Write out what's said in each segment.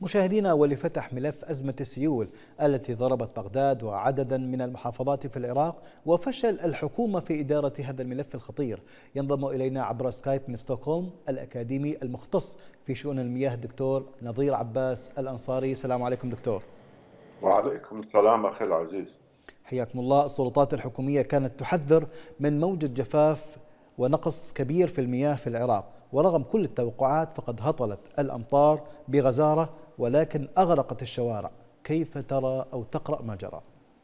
مشاهدينا، ولفتح ملف أزمة السيول التي ضربت بغداد وعددا من المحافظات في العراق وفشل الحكومة في إدارة هذا الملف الخطير، ينضم إلينا عبر سكايب من ستوكهولم الأكاديمي المختص في شؤون المياه الدكتور نظير عباس الأنصاري. السلام عليكم دكتور. وعليكم السلام أخي العزيز. حياكم الله. السلطات الحكومية كانت تحذر من موجة جفاف ونقص كبير في المياه في العراق، ورغم كل التوقعات فقد هطلت الأمطار بغزارة ولكن أغرقت الشوارع. كيف ترى أو تقرأ ما جرى؟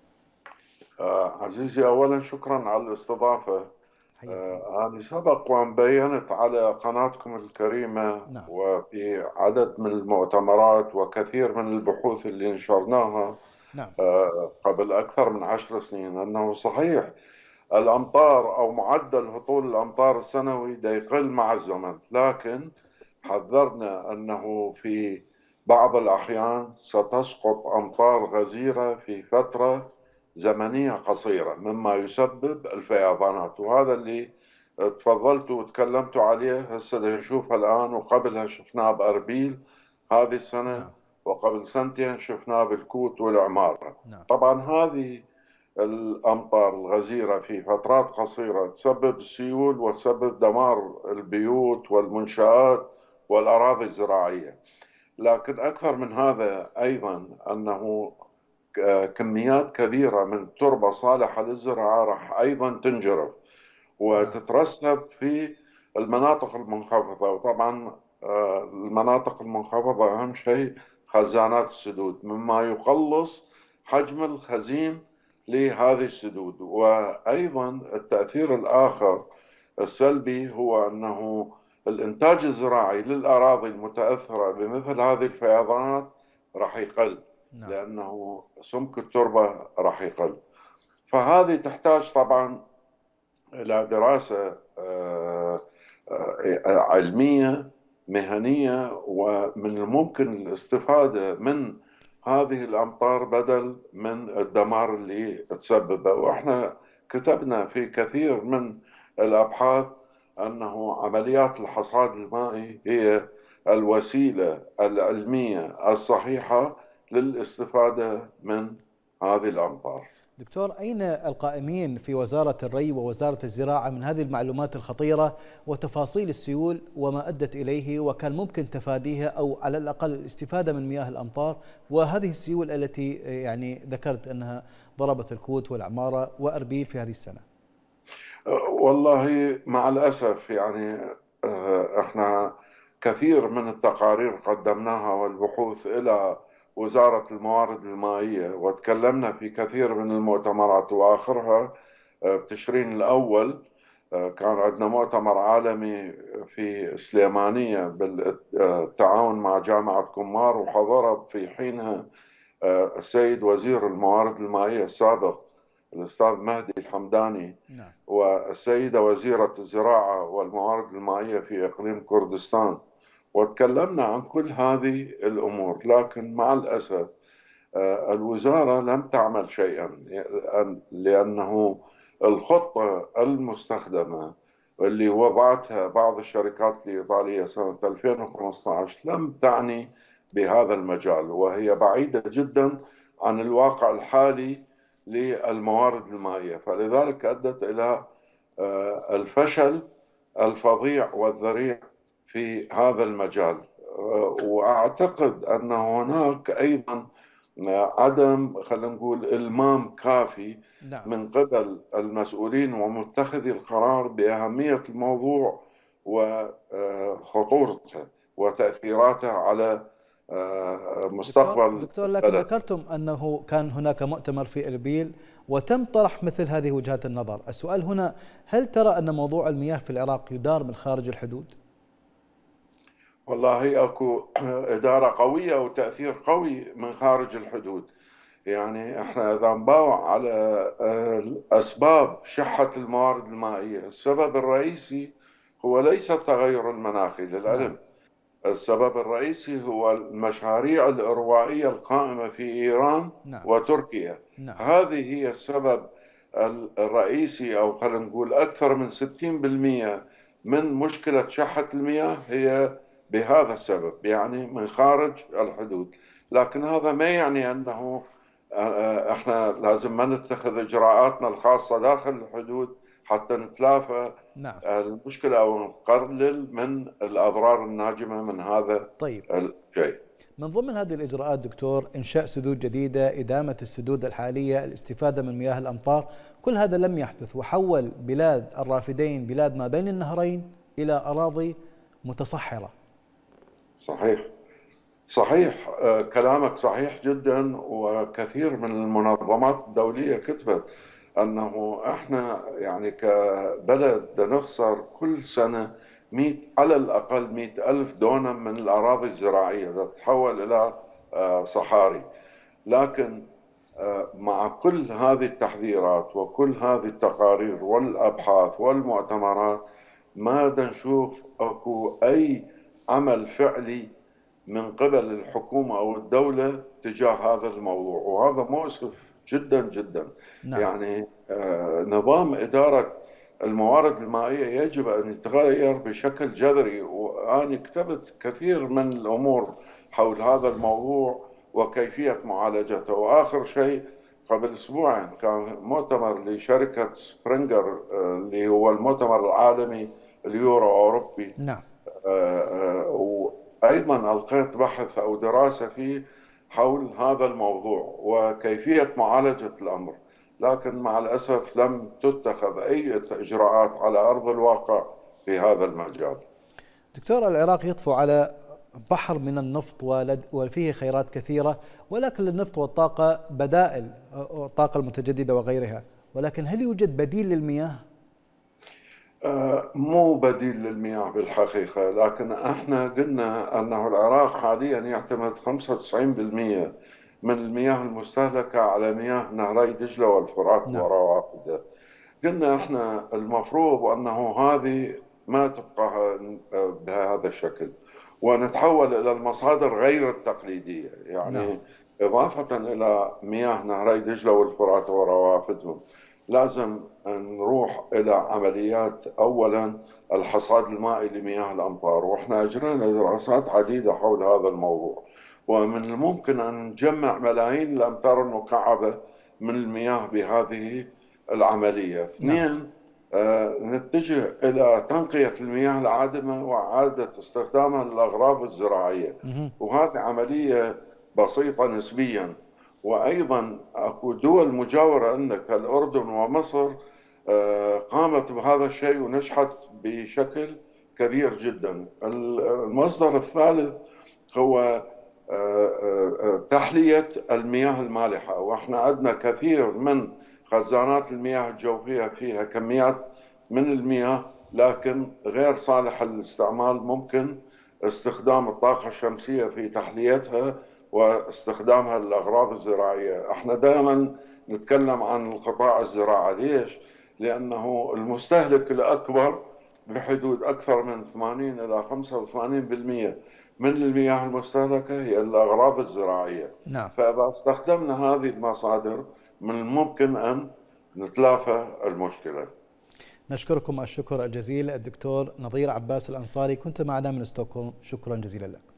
عزيزي، أولا شكرا على الاستضافة. حياكم الله. أنا سبق وأن بينت على قناتكم الكريمة نعم. وفي عدد من المؤتمرات وكثير من البحوث اللي نشرناها نعم. قبل أكثر من 10 سنين أنه صحيح الأمطار أو معدل هطول الأمطار السنوي دا يقل مع الزمن، لكن حذرنا أنه في بعض الأحيان ستسقط أمطار غزيرة في فترة زمنية قصيرة مما يسبب الفيضانات، وهذا اللي تفضلت وتكلمت عليه. هسه نشوفها الآن، وقبلها شفناه بأربيل هذه السنة، نعم. وقبل سنتين شفناه بالكوت والعمارة. نعم. طبعا هذه الأمطار الغزيرة في فترات قصيرة تسبب سيول وتسبب دمار البيوت والمنشآت والأراضي الزراعية. لكن أكثر من هذا أيضا أنه كميات كبيرة من التربة صالحة للزراعة راح أيضا تنجرف نعم. وتترسب في المناطق المنخفضة. وطبعا المناطق المنخفضة أهم شيء خزانات السدود، مما يقلص حجم الخزين لهذه السدود. وأيضا التأثير الآخر السلبي هو أنه الإنتاج الزراعي للأراضي المتأثرة بمثل هذه الفيضانات راح يقل، نعم. لأنه سمك التربة راح يقل. فهذه تحتاج طبعا إلى دراسة علمية مهنية، ومن الممكن الاستفادة من هذه الأمطار بدل من الدمار اللي تسببه. وإحنا كتبنا في كثير من الأبحاث أنه عمليات الحصاد المائي هي الوسيلة العلمية الصحيحة للاستفادة من هذه الأمطار. دكتور، أين القائمين في وزارة الري ووزارة الزراعة من هذه المعلومات الخطيرة وتفاصيل السيول وما أدت إليه وكان ممكن تفاديها أو على الأقل الاستفادة من مياه الأمطار وهذه السيول التي يعني ذكرت أنها ضربت الكوت والعمارة وأربيل في هذه السنة؟ والله مع الأسف يعني احنا كثير من التقارير قدمناها والبحوث إلى وزارة الموارد المائية، وتكلمنا في كثير من المؤتمرات، وآخرها بتشرين الأول كان عندنا مؤتمر عالمي في سليمانية بالتعاون مع جامعة كمار، وحضر في حينها السيد وزير الموارد المائية السابق الأستاذ مهدي الحمداني، نعم. والسيدة وزيرة الزراعة والموارد المائية في إقليم كردستان، وتكلمنا عن كل هذه الأمور. لكن مع الأسف الوزارة لم تعمل شيئا، لأنه الخطة المستخدمة اللي وضعتها بعض الشركات الإيطالية سنة 2015 لم تعني بهذا المجال، وهي بعيدة جدا عن الواقع الحالي للموارد المائية، فلذلك أدت إلى الفشل الفظيع والذريع في هذا المجال. وأعتقد أن هناك أيضا عدم، خلينا نقول، إلمام كافي نعم. من قبل المسؤولين ومتخذي القرار بأهمية الموضوع وخطورته وتأثيراته على مستقبل دكتور، لكن البلد. ذكرتم أنه كان هناك مؤتمر في إربيل وتم طرح مثل هذه وجهات النظر. السؤال هنا، هل ترى أن موضوع المياه في العراق يدار من خارج الحدود؟ والله اكو إدارة قوية وتأثير قوي من خارج الحدود. يعني احنا اذا نباوع على اسباب شحة الموارد المائية، السبب الرئيسي هو ليس التغير المناخي نعم. للعلم. السبب الرئيسي هو المشاريع الإروائية القائمة في إيران نعم. وتركيا. نعم. هذه هي السبب الرئيسي، أو خلينا نقول أكثر من 60% من مشكلة شحة المياه هي بهذا السبب، يعني من خارج الحدود. لكن هذا ما يعني أنه احنا لازم ما نتخذ إجراءاتنا الخاصة داخل الحدود حتى نتلافى نعم. المشكلة أو نقلل من الأضرار الناجمة من هذا طيب، الشيء. من ضمن هذه الإجراءات دكتور إنشاء سدود جديدة، إدامة السدود الحالية، الاستفادة من مياه الأمطار. كل هذا لم يحدث، وحول بلاد الرافدين، بلاد ما بين النهرين، إلى أراضي متصحرة. صحيح، صحيح، كلامك صحيح جدا. وكثير من المنظمات الدولية كتبت أنه إحنا يعني كبلد نخسر كل سنة 100 على الأقل 100 ألف دونم من الأراضي الزراعية تتحول إلى صحاري. لكن مع كل هذه التحذيرات وكل هذه التقارير والأبحاث والمؤتمرات ما نشوف أكو أي عمل فعلي من قبل الحكومة أو الدولة تجاه هذا الموضوع، وهذا مؤسف جدا جدا. نعم. يعني نظام إدارة الموارد المائية يجب أن يتغير بشكل جذري، وأنا كتبت كثير من الأمور حول هذا الموضوع وكيفية معالجته. وآخر شيء، قبل أسبوعين كان مؤتمر لشركة سبرينجر اللي هو المؤتمر العالمي اليورو أوروبي. نعم. وأيضا ألقيت بحث أو دراسة فيه حول هذا الموضوع وكيفية معالجة الأمر، لكن مع الأسف لم تتخذ أي إجراءات على أرض الواقع في هذا المجال. دكتور، العراق يطفو على بحر من النفط وفيه خيرات كثيرة، ولكن للنفط والطاقة بدائل، الطاقة المتجددة وغيرها، ولكن هل يوجد بديل للمياه؟ مو بديل للمياه بالحقيقة، لكن احنا قلنا أنه العراق حاليا يعتمد 95% من المياه المستهلكة على مياه نهري دجلة والفرات نعم. وروافده. قلنا احنا المفروض أنه هذه ما تبقى بهذا الشكل، ونتحول إلى المصادر غير التقليدية، نعم. يعني إضافة إلى مياه نهري دجلة والفرات وروافدهم لازم نروح إلى عمليات أولا الحصاد المائي لمياه الأمطار. وإحنا أجرينا دراسات عديدة حول هذا الموضوع، ومن الممكن أن نجمع ملايين الأمتار المكعبة من المياه بهذه العملية. نعم. اثنين، نتجه إلى تنقية المياه العادمة وإعادة استخدامها للأغراض الزراعية، وهذه عملية بسيطة نسبيا. وأيضا أكو دول مجاورة عندك كالأردن ومصر قامت بهذا الشيء ونجحت بشكل كبير جدا. المصدر الثالث هو تحلية المياه المالحة، واحنا عندنا كثير من خزانات المياه الجوفية فيها كميات من المياه لكن غير صالحة للاستعمال. ممكن استخدام الطاقة الشمسية في تحليتها واستخدامها للأغراض الزراعية. احنا دائما نتكلم عن القطاع الزراعي. ليش؟ لأنه المستهلك الأكبر بحدود أكثر من 80 إلى 85% من المياه المستهلكة هي الأغراض الزراعية. نعم. فإذا استخدمنا هذه المصادر من الممكن أن نتلافى المشكلة. نشكركم الشكر الجزيل الدكتور نظير عباس الأنصاري، كنت معنا من ستوكهولم، شكرا جزيلا لك.